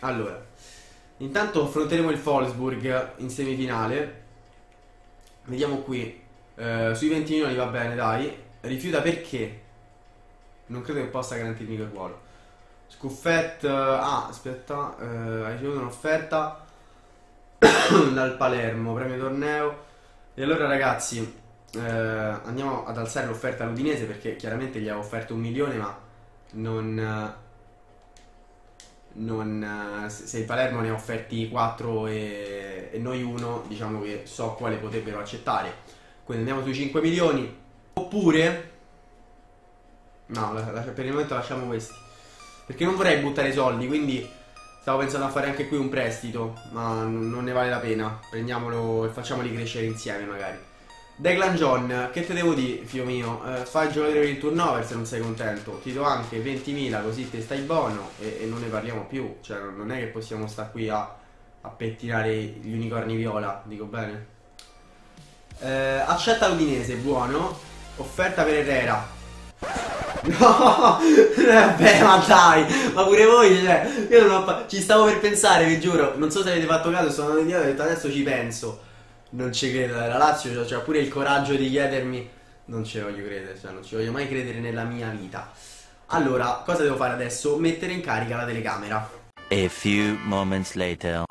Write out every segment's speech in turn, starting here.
Allora, intanto affronteremo il Wolfsburg in semifinale. Vediamo qui. Sui 20 milioni va bene, dai. Rifiuta perché? Non credo che possa garantirmi quel ruolo. Scuffet. Aspetta. Hai ricevuto un'offerta dal Palermo, premio torneo. E allora ragazzi, andiamo ad alzare l'offerta all'Udinese, perché chiaramente gli avevo offerto 1 milione, ma se il Palermo ne ha offerti 4 e noi 1, diciamo che so quale potrebbero accettare. Quindi andiamo sui 5 milioni. Oppure no, per il momento lasciamo questi, perché non vorrei buttare soldi, quindi stavo pensando a fare anche qui un prestito, ma non ne vale la pena. Prendiamolo e facciamoli crescere insieme magari. Declan John, che te devo dire, figlio mio? Fai il giocatore per il turnover se non sei contento. Ti do anche 20.000 così te stai buono e non ne parliamo più. Cioè non è che possiamo stare qui a pettinare gli unicorni viola, dico bene? Accetta l'Udinese, buono. Offerta per Herrera. No, vabbè, ma dai, ma pure voi, cioè, io non ho ci stavo per pensare, vi giuro. Non so se avete fatto caso, sono andato indietro e ho detto adesso ci penso. Non ci credo, la Lazio c'ha pure il coraggio di chiedermi. Non ci voglio credere, cioè non ci voglio mai credere nella mia vita. Allora, cosa devo fare adesso? Mettere in carica la telecamera. A few moments later.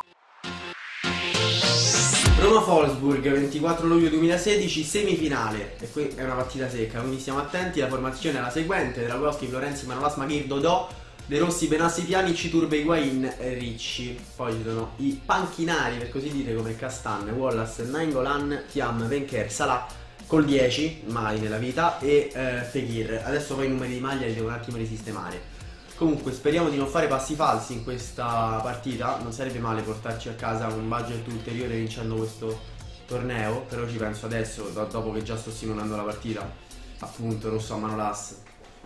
Roma-Wolfsburg, 24 luglio 2016, semifinale. E qui è una partita secca, quindi stiamo attenti. La formazione è la seguente: Dragowski, Florenzi, Manolas, Maghir, Dodò, De Rossi, Benassi, Pjanic, Turbe, Higuain, Ricci. Poi ci sono i panchinari, per così dire, come Castan, Wallace, Nainggolan, Thiam, Venker, Salah col 10, mai nella vita, e Fekir. Adesso poi i numeri di maglia li devo un attimo risistemare. Comunque speriamo di non fare passi falsi in questa partita. Non sarebbe male portarci a casa un budget ulteriore vincendo questo torneo, però ci penso adesso, dopo che già sto simulando la partita. Appunto, rosso a Manolas.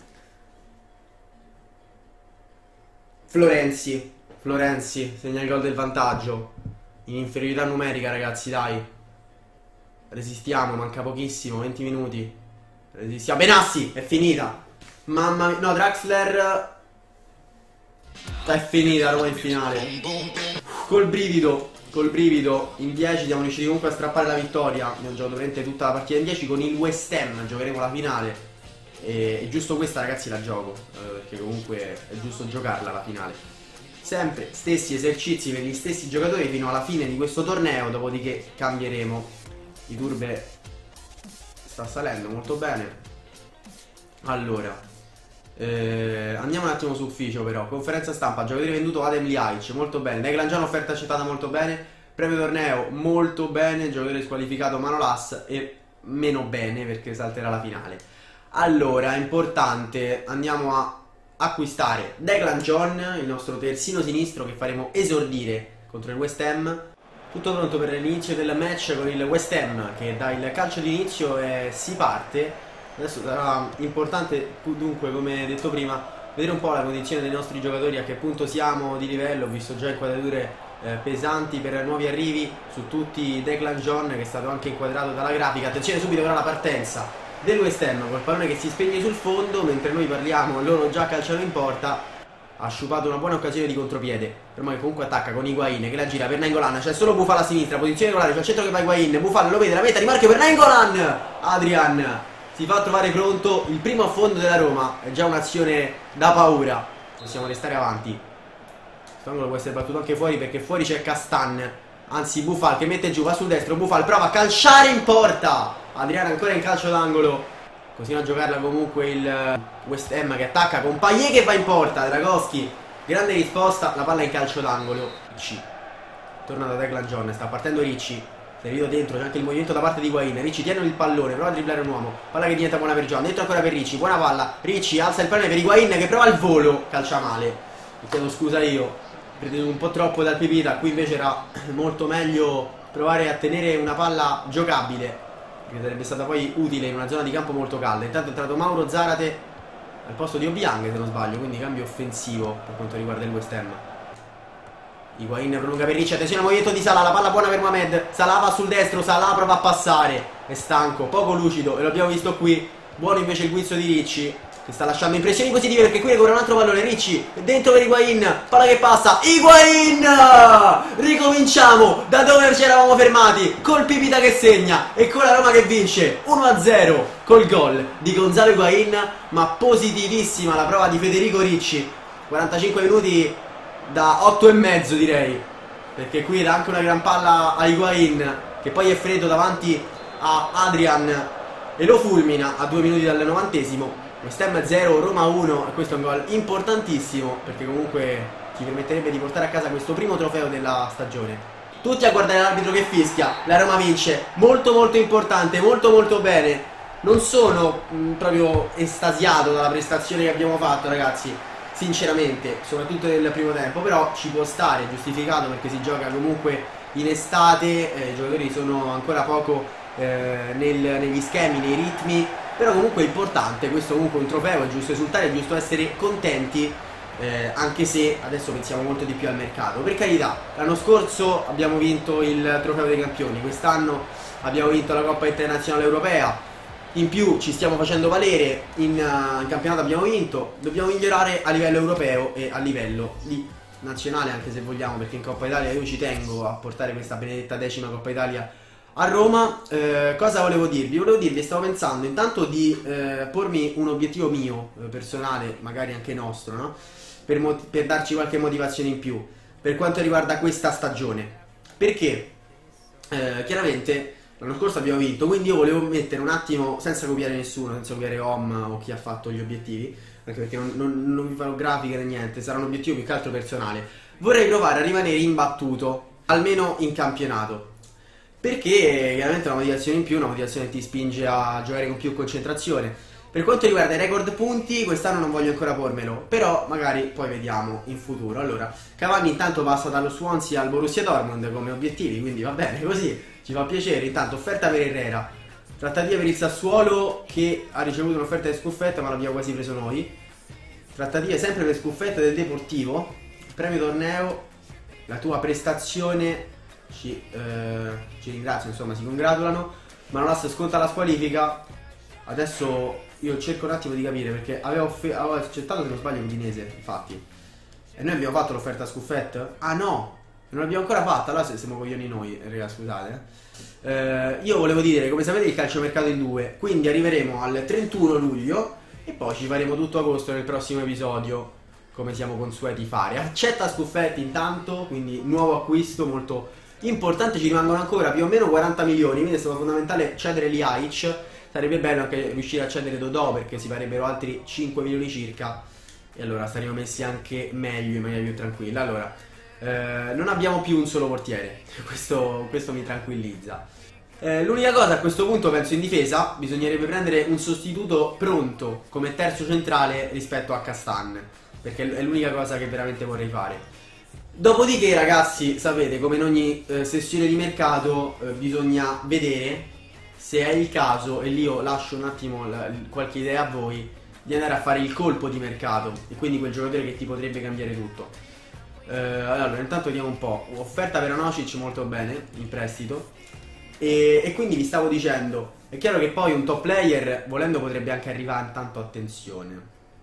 Florenzi segna il gol del vantaggio. In inferiorità numerica, ragazzi, dai. Resistiamo, manca pochissimo, 20 minuti. Resistiamo. Benassi, è finita. Mamma mia, no, Draxler. È finita, Roma in finale. Col brivido, in 10 siamo riusciti comunque a strappare la vittoria. Abbiamo giocato veramente tutta la partita in 10 con il West Ham. Giocheremo la finale. E giusto questa, ragazzi, la gioco, perché comunque è giusto giocarla la finale. Sempre stessi esercizi per gli stessi giocatori fino alla fine di questo torneo. Dopodiché cambieremo. I Turbe sta salendo molto bene. Allora, andiamo un attimo su ufficio però. Conferenza stampa, giocatore venduto Adem Ljajic, molto bene. Declan John, offerta accettata, molto bene. Premio torneo, molto bene. Giocatore squalificato Manolas, e meno bene perché salterà la finale. Allora, è importante, andiamo a acquistare Declan John, il nostro terzino sinistro che faremo esordire contro il West Ham. Tutto pronto per l'inizio del match con il West Ham che dà il calcio d'inizio e si parte. Adesso sarà importante, dunque, come detto prima, vedere un po' la condizione dei nostri giocatori, a che punto siamo di livello. Ho visto già inquadrature pesanti per nuovi arrivi su tutti. Declan John, che è stato anche inquadrato dalla grafica. Attenzione subito però alla partenza del West Ham col pallone che si spegne sul fondo mentre noi parliamo. Loro già calciano in porta. Ha sciupato una buona occasione di contropiede. Roma che comunque attacca con Higuain che la gira per Nainggolan. C'è solo Buffal a sinistra, posizione regolare, c'è al centro che va Higuain. Buffal lo vede, la meta di marchio per Nainggolan. Adrian si fa trovare pronto il primo affondo della Roma. È già un'azione da paura. Possiamo restare avanti. Quest'angolo può essere battuto anche fuori, perché fuori c'è Castan. Anzi, Buffal che mette giù, va sul destro. Buffal prova a calciare in porta. Adrian ancora in calcio d'angolo. Continua a giocarla comunque il West Ham che attacca con Payet che va in porta. Dragowski, grande risposta. La palla in calcio d'angolo. Ricci, torna da Declan John, sta partendo Ricci. Servito dentro, c'è anche il movimento da parte di Higuain. Ricci tiene il pallone, prova a dribblare un uomo. Palla che diventa buona per John, dentro ancora per Ricci. Buona palla, Ricci alza il pallone per Higuain che prova il volo. Calcia male. Mi chiedo scusa io, preteso un po' troppo dal Pipita. Qui invece era molto meglio provare a tenere una palla giocabile, che sarebbe stata poi utile in una zona di campo molto calda. Intanto è entrato Mauro Zarate al posto di Obiang, se non sbaglio, quindi cambio offensivo per quanto riguarda il West Ham. Higuain prolunga per Ricci, attenzione al movimento di Salah, la palla buona per Mohamed. Salah va sul destro, Salah prova a passare, è stanco, poco lucido, e lo abbiamo visto qui. Buono invece il guizzo di Ricci. che sta lasciando impressioni positive, perché qui recupera un altro pallone. Ricci dentro per Higuain, palla che passa, Higuain! Ricominciamo da dove ci eravamo fermati, col Pipita che segna e con la Roma che vince 1-0 col gol di Gonzalo Higuain. Ma positivissima la prova di Federico Ricci, 45 minuti da 8,5 direi, perché qui dà anche una gran palla a Higuain, che poi è freddo davanti a Adrian e lo fulmina a 2 minuti dal 90esimo. West Ham 0, Roma 1, e questo è un gol importantissimo, perché comunque ci permetterebbe di portare a casa questo primo trofeo della stagione. Tutti a guardare l'arbitro che fischia, la Roma vince, molto molto importante, molto molto bene. Non sono proprio estasiato dalla prestazione che abbiamo fatto, ragazzi, sinceramente, soprattutto nel primo tempo, però ci può stare, è giustificato, perché si gioca comunque in estate, i giocatori sono ancora poco negli schemi, nei ritmi, però comunque è importante, questo comunque è un trofeo, è giusto esultare, è giusto essere contenti, anche se adesso pensiamo molto di più al mercato. Per carità, l'anno scorso abbiamo vinto il trofeo dei campioni, quest'anno abbiamo vinto la Coppa Internazionale Europea, in più ci stiamo facendo valere, in campionato abbiamo vinto, dobbiamo migliorare a livello europeo e a livello di nazionale, anche se vogliamo, perché in Coppa Italia io ci tengo a portare questa benedetta 10ª Coppa Italia a Roma. Cosa volevo dirvi? Volevo dirvi, stavo pensando intanto di pormi un obiettivo mio, personale, magari anche nostro, no? Per darci qualche motivazione in più per quanto riguarda questa stagione, perché chiaramente l'anno scorso abbiamo vinto, quindi io volevo mettere un attimo, senza copiare nessuno, senza copiare Om o chi ha fatto gli obiettivi, anche perché non vi farò grafiche né niente, sarà un obiettivo più che altro personale. Vorrei provare a rimanere imbattuto, almeno in campionato, perché chiaramente è una motivazione in più, una motivazione che ti spinge a giocare con più concentrazione. Per quanto riguarda i record punti, quest'anno non voglio ancora pormelo, però magari poi vediamo in futuro. Allora, Cavani intanto passa dallo Swansea al Borussia Dortmund come obiettivi, quindi va bene così, ci fa piacere. Intanto offerta per Herrera, trattativa per il Sassuolo, che ha ricevuto un'offerta di Scuffetta ma l'abbiamo quasi preso noi. Trattative sempre per Scuffetta del Deportivo, premio torneo, la tua prestazione, ci ringrazio, insomma si congratulano, ma non sconta la squalifica. Adesso io cerco un attimo di capire, perché avevo accettato, se non sbaglio, l'Udinese, infatti, e noi abbiamo fatto l'offerta a Scuffetta? Ah no, non l'abbiamo ancora fatta, allora siamo coglioni noi, raga, scusate. Io volevo dire, come sapete il calciomercato è in due, quindi arriveremo al 31 luglio e poi ci faremo tutto agosto nel prossimo episodio, come siamo consueti fare. Accetta Scuffetti intanto, quindi nuovo acquisto molto importante, ci rimangono ancora più o meno 40 milioni, quindi è stato fondamentale cedere Ljajic. Sarebbe bello anche riuscire a cedere Dodò, perché si farebbero altri 5 milioni circa, e allora saremo messi anche meglio, in maniera più tranquilla. Allora, non abbiamo più un solo portiere, questo mi tranquillizza. L'unica cosa a questo punto, penso, in difesa bisognerebbe prendere un sostituto pronto come terzo centrale rispetto a Castan, perché è l'unica cosa che veramente vorrei fare. Dopodiché, ragazzi, sapete, come in ogni sessione di mercato bisogna vedere se è il caso, e lì io lascio un attimo qualche idea a voi, di andare a fare il colpo di mercato, e quindi quel giocatore che ti potrebbe cambiare tutto. Allora, intanto vediamo un po'. Offerta per Anocic molto bene, in prestito, e quindi vi stavo dicendo, è chiaro che poi un top player, volendo, potrebbe anche arrivare. Intanto attenzione,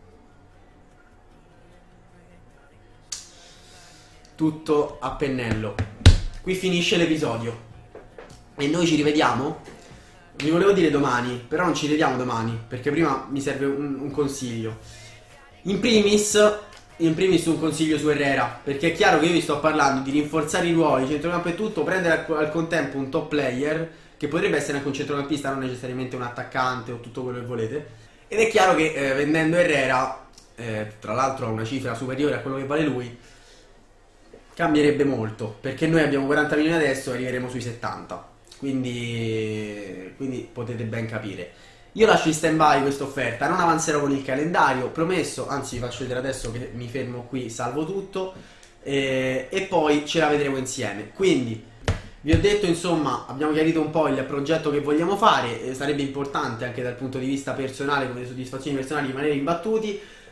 tutto a pennello. Qui finisce l'episodio e noi ci rivediamo. Vi volevo dire domani, però non ci vediamo domani, perché prima mi serve un consiglio. In primis un consiglio su Herrera, perché è chiaro che io vi sto parlando di rinforzare i ruoli, centrocampo e tutto, prendere al contempo un top player, che potrebbe essere anche un centrocampista, non necessariamente un attaccante o tutto quello che volete. Ed è chiaro che vendendo Herrera, tra l'altro a una cifra superiore a quello che vale lui, cambierebbe molto, perché noi abbiamo 40 milioni adesso e arriveremo sui 70. Quindi potete ben capire. Io lascio in stand by questa offerta, non avanzerò con il calendario, promesso, anzi vi faccio vedere adesso che mi fermo qui, salvo tutto, e poi ce la vedremo insieme. Quindi vi ho detto, insomma, abbiamo chiarito un po' il progetto che vogliamo fare, sarebbe importante anche dal punto di vista personale, come le soddisfazioni personali, rimanere imbattuti.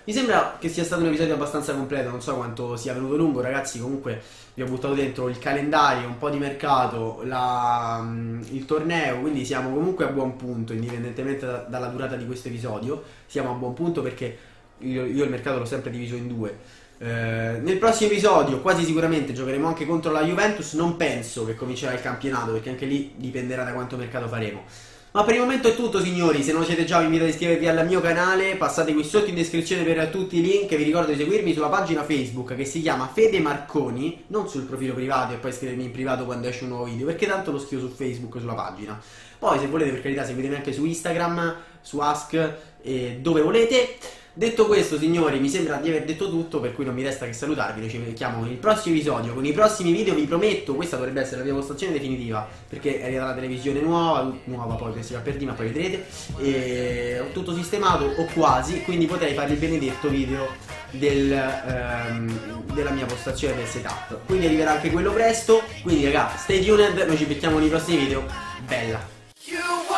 Mi sembra che sia stato un episodio abbastanza completo, non so quanto sia venuto lungo, ragazzi. Comunque vi ho buttato dentro il calendario, un po' di mercato, il torneo, quindi siamo comunque a buon punto, indipendentemente dalla durata di questo episodio. Siamo a buon punto perché io il mercato l'ho sempre diviso in due. Nel prossimo episodio quasi sicuramente giocheremo anche contro la Juventus. Non penso che comincerà il campionato, perché anche lì dipenderà da quanto mercato faremo. Ma per il momento è tutto, signori. Se non lo siete già, vi invito ad iscrivervi al mio canale. Passate qui sotto in descrizione per tutti i link. Vi ricordo di seguirmi sulla pagina Facebook che si chiama Fede Marconi, non sul profilo privato e poi scrivermi in privato quando esce un nuovo video, perché tanto lo scrivo su Facebook, sulla pagina. Poi se volete, per carità, seguitemi anche su Instagram, su Ask e dove volete. Detto questo, signori, mi sembra di aver detto tutto, per cui non mi resta che salutarvi. Noi ci vediamo nel prossimo episodio con i prossimi video. Vi prometto, questa dovrebbe essere la mia postazione definitiva, perché è arrivata la televisione nuova poi che si va per prima, poi vedrete. E ho tutto sistemato, o quasi, quindi potrei fare il benedetto video della mia postazione del setup. Quindi arriverà anche quello presto. Quindi raga, stay tuned, noi ci becchiamo nei prossimi video. Bella!